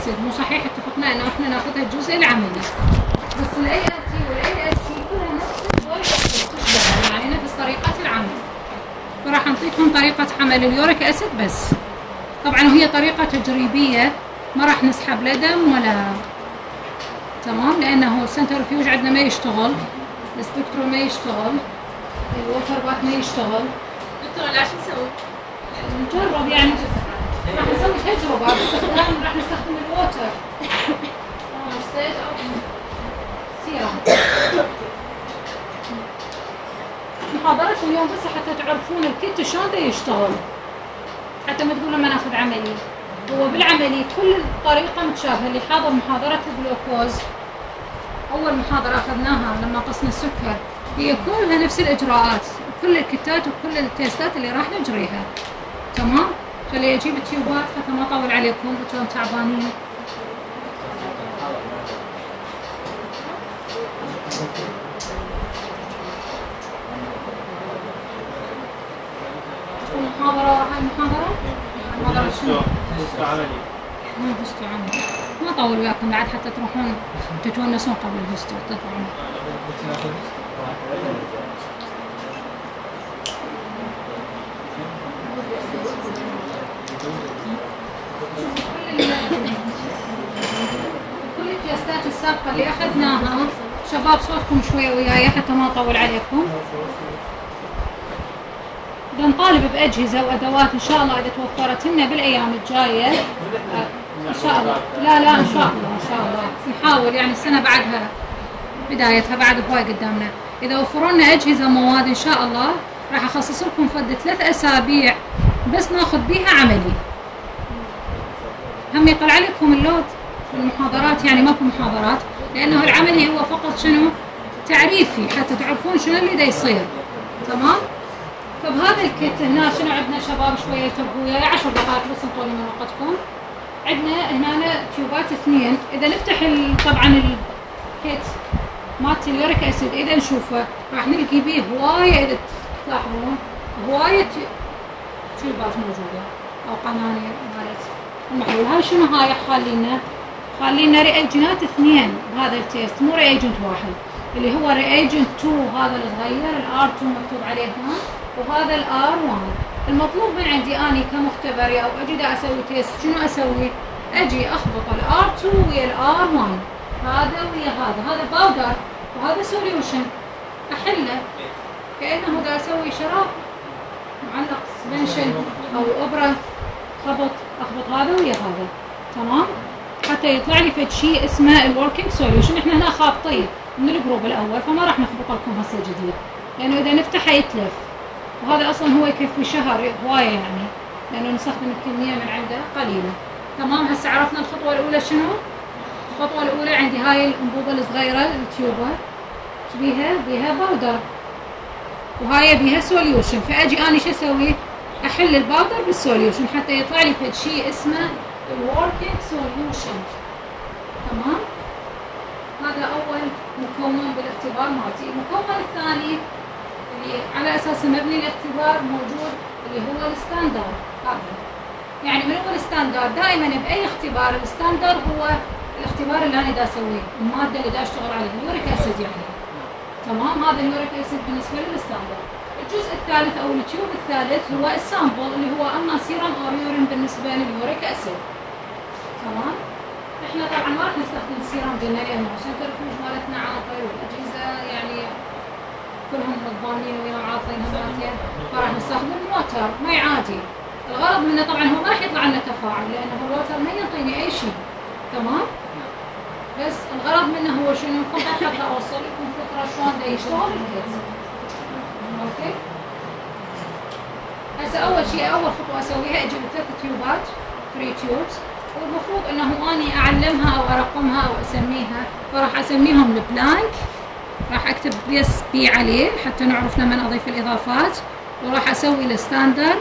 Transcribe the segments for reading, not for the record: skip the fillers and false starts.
اسيد، مو صحيح اتفقنا انه احنا ناخذها الجزء العملي. بس الاي ال تي والاي اس تي كلها نفس اليوريك اسيد تشبهها، يعني نفس طريقه العمل. فراح نعطيكم طريقه عمل اليوريك اسيد بس. طبعا وهي طريقه تجريبيه، ما راح نسحب لا دم ولا تمام، لانه السنترفيوج عندنا ما يشتغل، السبكترو ما يشتغل، الوتر بات ما يشتغل. دكتور لا شو نسوي؟ نجرب يعني، راح نسوي تجربة باستخدام، راح نستخدم الووتر ستيج أو سيرم. محاضرة اليوم بس حتى تعرفون الكيت شلون دا يشتغل، حتى ما تقولون ما ناخذ عملي. هو بالعملي كل الطريقة متشابهة. اللي حاضر محاضرة الجلوكوز أول محاضرة أخذناها لما قصنا السكر، هي كلها نفس الإجراءات، كل الكتات وكل التيستات اللي راح نجريها. تمام؟ خلي أجيب التيوبات حتى ما أطول عليكم، أنتم تعبانين. المحاضرة هاي المحاضرة شنو؟ هستو عملي. ما أطول وياكم بعد حتى تروحون تتونسون قبل الهستو تطلعون. كل التيستات السابقة اللي أخذناها، شباب صوتكم شوية وياي حتى ما أطول عليكم. بدنا نطالب بأجهزة وأدوات إن شاء الله إذا توفرت لنا بالأيام الجاية. إن شاء الله، لا إن شاء الله نحاول، يعني السنة بعدها بدايتها بعد هواي قدامنا. إذا وفروا لنا أجهزة مواد إن شاء الله راح أخصص لكم فد 3 أسابيع بس ناخذ بيها عملي. هم يقل عليكم اللود في المحاضرات، يعني ماكو محاضرات، لأنه العملي هو فقط شنو؟ تعريفي حتى تعرفون شنو اللي دا يصير. تمام؟ فبهذا الكت هنا شنو عندنا شباب شوية ينتبهوا وياي 10 دقائق بس انطوني من وقتكم. عندنا هنا تيوبات 2. إذا نفتح طبعا الكت مالت اليوريك أسيد إذا نشوفه راح نلقي بيه هواية، إذا تلاحظون هواية تيوبات موجودة أو قنانير مالت المحلول. هاي شنو هاي؟ خالينا رياجنات 2 بهذا التيست، مو رياجنت واحد، اللي هو رياجنت 2 هذا الصغير الار 2 مكتوب عليه هنا، وهذا الار 1. المطلوب من عندي اني كمختبري او اجي دا اسوي تيست، شنو اسوي؟ اجي اخبط الار 2 ويا الار 1، هذا ويا هذا باودر وهذا سوليوشن، احله كانه دا اسوي شراب معلق سسبنشن او ابره، اخبط هذا ويا هذا. تمام؟ حتى يطلع لي فد شيء اسمه الوركينج سوليوشن. احنا هنا خابطين من الجروب الاول، فما راح نخبط لكم هسه جديد، لانه اذا نفتحه يتلف، وهذا اصلا هو يكفي شهر هوايه يعني، لانه نستخدم الكميه من عنده قليله. تمام؟ هسه عرفنا الخطوه الاولى شنو؟ الخطوه الاولى عندي هاي الانبوبه الصغيره التيوبه، بيها باودر وهاي بيها سوليوشن، فاجي اني شو اسوي؟ احل الباودر بالسوليوشن حتى يطلع لي فد شيء اسمه الوركينج سوليوشن. تمام؟ هذا اول مكون بالاختبار مالتي. المكون الثاني اللي على اساس مبني الاختبار موجود اللي هو الستاندرد. هذا يعني من هو الستاندرد؟ دائما باي اختبار الستاندرد هو الاختبار اللي انا دا اسويه، الماده اللي دا اشتغل عليها اليوريك اسيد يعني. تمام؟ هذا اليوريك اسيد بالنسبه للستاندرد. الجزء الثالث او التيوب الثالث هو السامبل اللي هو اما سيرم او يورين بالنسبه لليوريك اسيد. تمام؟ احنا طبعا ما راح نستخدم سيرم قلنا لانه سنترفيوج مالتنا عاطل والاجهزه يعني كلهم متضامنين وياهم عاطلين هماتين، فراح نستخدم ووتر مي عادي. الغرض منه طبعا هو ما راح يطلع لنا تفاعل لانه الووتر ما يعطيني اي شيء. تمام؟ بس الغرض منه هو شنو؟ فقط حتى اوصل لكم فكره شلون دا يشتغل الكيت. اوكي؟ هسه اول شيء اول خطوه اسويها اجيب 3 تيوبات 3 تيوبس، والمفروض انه اني اعلمها او ارقمها او اسميها، فراح اسميهم البلانك، راح اكتب اس بي عليه حتى نعرف لما اضيف الاضافات، وراح اسوي الستاندرد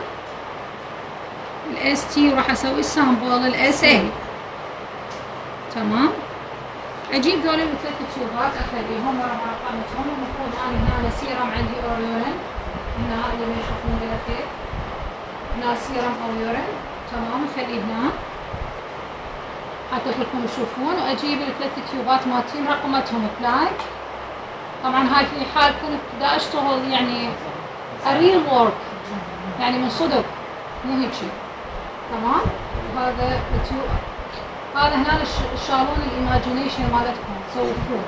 الاس تي، وراح اسوي السامبل الاس اي. تمام؟ اجيب ذول ال3 تيوبات اخليهم ورا رقمتهم. المفروض اني هنا سيرم عندي او يورين، هنا اللي ما يشوفون بالخير هنا سيرم او يورين. تمام؟ نخليه هنا. حتى كلكم تشوفون، واجيب الثلاث تيوبات مالتي مرقمتهم بلانك. طبعا هاي في حال كنت دا اشتغل يعني اريل وورك، يعني من صدق مو هيجي. تمام. هذا هذا هنا الشالون الايماجينيشن مالتكم تصوفوه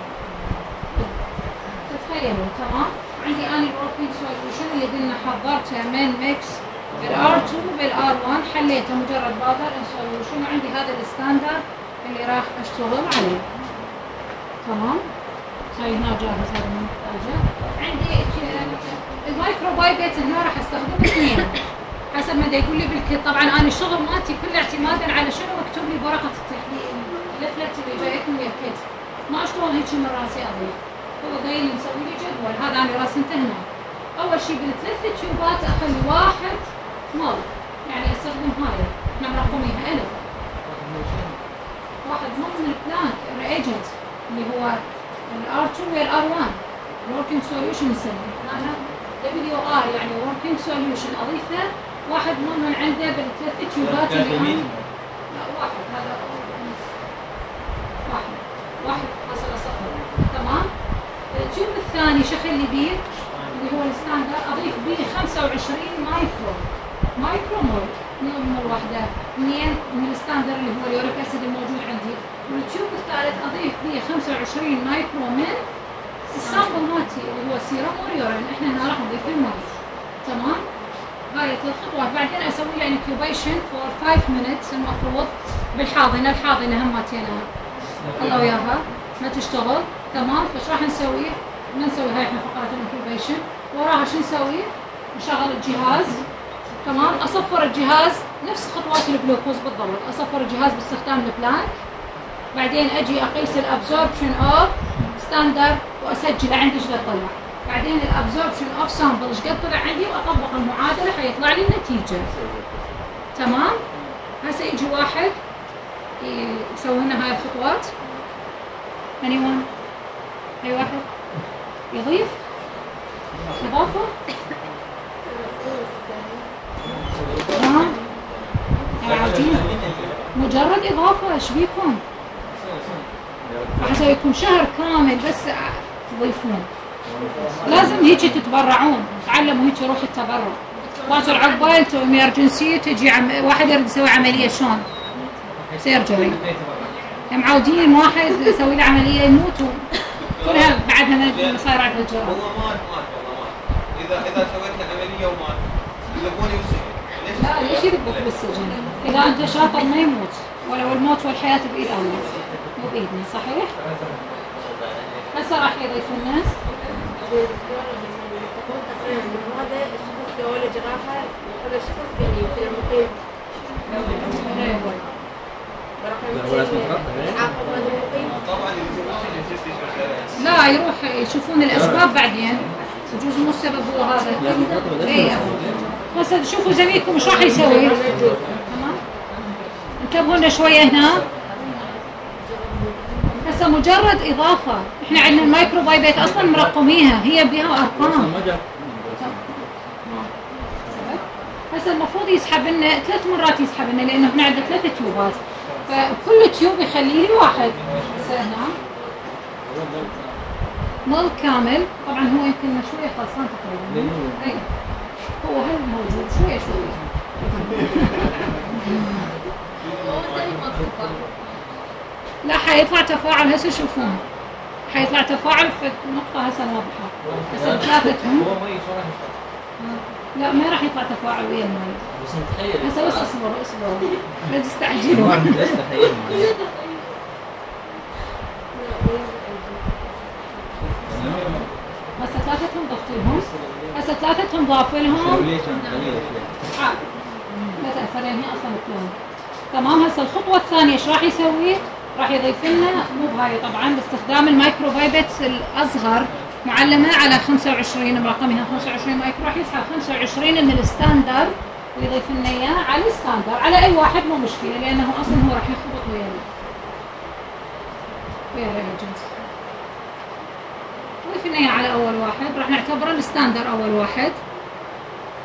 تتخيلوا. تمام. عندي انا الوركينج سوليوشن اللي قلنا حضرته من ميكس بالR2 بالR1، حليته مجرد بادر ان سوليوشن، وعندي هذا الستاندرد اللي راح اشتغل عليه. تمام. هاي هنا جاهز، هذا ما محتاجه. عندي المايكرو بايبت هنا راح استخدم اثنين حسب ما دا يقول لي بالكت. طبعا انا الشغل مالتي كله اعتمادا على شنو مكتوب لي بورقه التحليل اللفلت اللي جايتني ويا الكت، ما اشتغل هيك من راسي اضيف. هو قايل لي مسوي لي جدول، هذا انا راسمته هنا. اول شيء بالثلاث تيوبات اخلي واحد مال، يعني استخدم هاي احنا مرقميها الف، واحد مال من البلانك ريجنت اللي هو الR2 والR1 working solution نسميه انا WR، يعني working solution اضيفه واحد من عنده بالثلاث تيوبات اللي انا لا واحد، هذا واحد فاصلة صفر. تمام. التيوب الثاني شو اخلي بيه اللي هو الستاندر، اضيف بيه 25 مايكرو مول من الوحده من الستاندر اللي هو اليوريك اسيد الموجود عندي. والتيوب الثالث اضيف بيه 25 مايكرو من السامبل مالتي اللي هو سيرم وريورين، احنا هنا راح نضيف الماء. تمام. هاي ثلاث خطوات. بعدين اسوي له انكيوبيشن فور 5 minutes المفروض بالحاضنه، الحاضنه همتين الله وياها ما تشتغل. تمام. فايش راح نسوي؟ ما نسوي هاي احنا فقره الانكيوبيشن، وراها شو نسوي؟ نشغل الجهاز. تمام. اصفر الجهاز نفس خطوات الجلوكوز بالضبط، اصفر الجهاز باستخدام البلانك. بعدين اجي اقيس الابزوربشن اوف ستاندرد واسجله عندي ايش قد طلع. بعدين الابزوربشن اوف سامبل ايش قد طلع عندي، واطبق المعادله حيطلع لي النتيجه. تمام. هسه يجي واحد يسوي لنا هاي الخطوات. anyone؟ اي واحد يضيف اضافه. تمام. عارفين مجرد اضافه، ايش بيكم؟ راح اسوي لكم شهر كامل بس تضيفون. لازم هيجي تتبرعون، تعلموا هيجي روح التبرع. باكر عقبال تو امرجنسي تجي واحد يريد يسوي عمليه شلون؟ سيرجري. معودين واحد يسوي له عمليه يموت كلها بعدها صاير على الجراحه. والله مات اذا سويت له عمليه ومات يذبوني بالسجن. لا ليش يذبوك بالسجن؟ اذا انت شاطر ما يموت، ولو الموت والحياه بايد الله مو بايدنا. صحيح؟ هسه راح يضيف الناس. هذا الشخص ولا جراحه ولا شخص يعني في المقيم. لا يروح يشوفون الاسباب بعدين، يجوز مو السبب هو هذا. اي هسه شوفوا زميلكم ايش راح يسوي. تمام. انتبهوا لنا شويه هنا. هسه مجرد اضافه، احنا عندنا المايكرو بايبيت اصلا مرقميها، هي بها ارقام. هسه المفروض يسحب لنا 3 مرات، يسحب لنا لانه احنا عندنا 3 تيوبات، فكل تيوب يخلي لي واحد. هسه هنا مول كامل، طبعا هو يمكن شويه خلصان تقريبا. اي هو هل موجود شويه. لا حيطلع تفاعل هسه شوفون، حيطلع تفاعل في النقطه هسه واضحه. هسه ثلاثتهم لا ما راح يطلع تفاعل ويا الماء. هسه بس اصبروا لا تستعجلوا. هسه ثلاثتهم ضفتيهم، هسه ثلاثتهم ضاف لهم. لا تأثرين هي اصلا بلون. تمام. هسه الخطوه الثانيه ايش راح يسوي؟ راح يضيف لنا مو بهاي طبعا باستخدام المايكرو بايبت الاصغر معلمه على 25 مرقمها 25 مايكرو، راح يسحب 25 من الستاندر ويضيف لنا اياه على الستاندر على اي واحد مو مشكله، لانه اصلا هو راح يخبط ويا الريجنت. ضيف لنا اياه على اول واحد، راح نعتبره الستاندر اول واحد.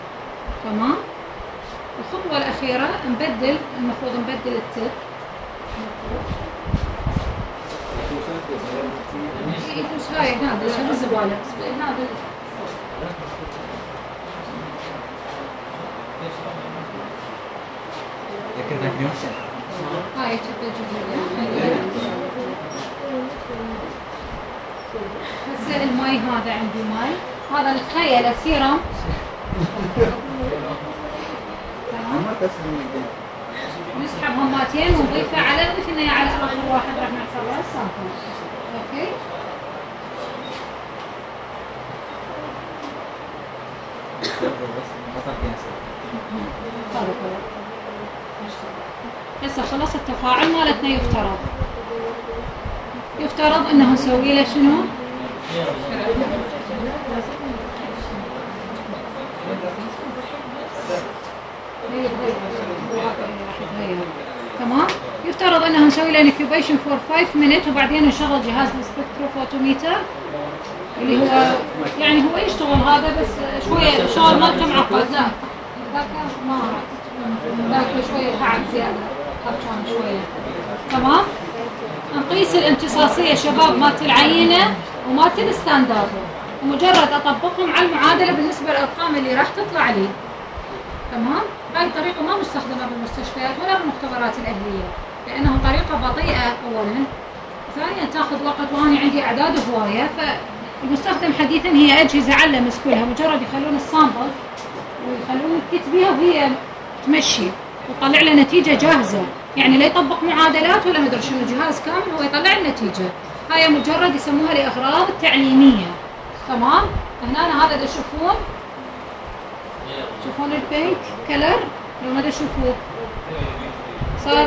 تمام. الخطوه الاخيره نبدل، المفروض نبدل التب. يدوس هاي هذا الزبالة هذا هاي هسه الماي هذا عندي ماي هذا الخيل سيرم نسحب هماتين ونضيفه على مثلنا على اخر واحد راح نعتبره السامبل. اوكي هسه خلص التفاعل مالتنا. يفترض انه نسوي له شنو؟ تمام. يفترض انه نسوي له انكيوبيشن فور 5 minutes وبعدين نشغل جهاز السبكتروفوتوميتر اللي هو يعني هو يشتغل هذا بس شويه الشغل مالته معقد. لا ذاك ما ذاك شويه تعب زياده خرجان شويه. تمام. نقيس الامتصاصيه شباب مالت العينه ومالت الستاندرد ومجرد اطبقهم على المعادله بالنسبه للارقام اللي راح تطلع لي. تمام. هاي الطريقه ما مستخدمه بالمستشفيات ولا بالمختبرات الاهليه لانه طريقه بطيئه اولا، ثانيا تاخذ وقت واني عندي اعداد هوايه. فالمستخدم حديثا هي اجهزه على مسكولها مجرد يخلون السامبل ويخلون الكيت بيها وهي تمشي وتطلع له نتيجه جاهزه، يعني لا يطبق معادلات ولا مدري شنو، جهاز كامل هو يطلع النتيجه. هاي مجرد يسموها لاغراض تعليميه. تمام. هنا هذا اللي تشوفون البينك كلر لو ما تشوفوه صار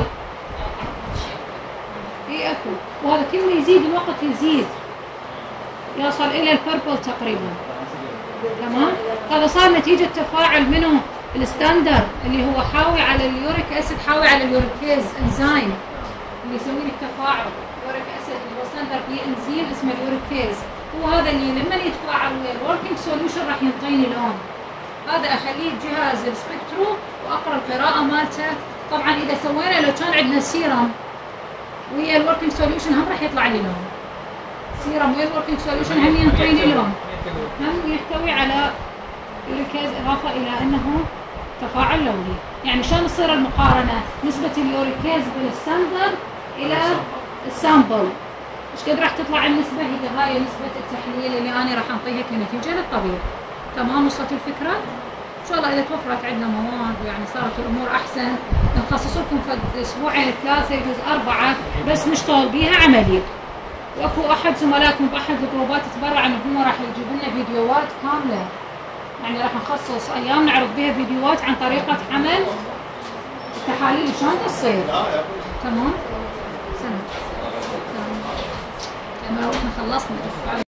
اي اكو، وهذا كل ما يزيد الوقت يزيد يوصل الى البربل تقريبا. تمام. هذا صار نتيجه تفاعل منه الستاندر اللي هو حاوي على اليوريك اسيد، حاوي على اليوريكيز انزيم اللي يسوي لك تفاعل يوريك اسيد اللي هو ستاندر بي انزيم اسمه اليوريكيز. هو هذا اللي لما يتفاعل ويا الوركينج سوليوشن راح ينطيني لون. هذا اخليه بجهاز السبكترو واقرا القراءه مالته. طبعا اذا سوينا لو كان عندنا سيرم ويا الوركينج سوليوشن هم راح يطلع لي لون. سيرم ويا الوركينج سوليوشن هم ينطيني لون، هم يحتوي على يوريكيز اضافه الى انه تفاعل لوني. يعني شلون تصير المقارنه نسبه اليوريكيز بالستاندرد الى السامبل ايش قد راح تطلع النسبه؟ هي هاي نسبه التحليل اللي انا راح انطيها كنتيجه للطبيب. تمام. وصلت الفكره؟ ان شاء الله اذا توفرت عندنا مواد ويعني صارت الامور احسن نخصص لكم في اسبوعين 3 يجوز 4 بس نشتغل بيها عملي. واكو احد زملائكم باحد الجروبات تبرع انه هو راح يجيب لنا فيديوهات كامله، يعني راح نخصص ايام نعرض بها فيديوهات عن طريقه عمل التحاليل شلون تصير. تمام. سنة. تمام. احنا خلصنا.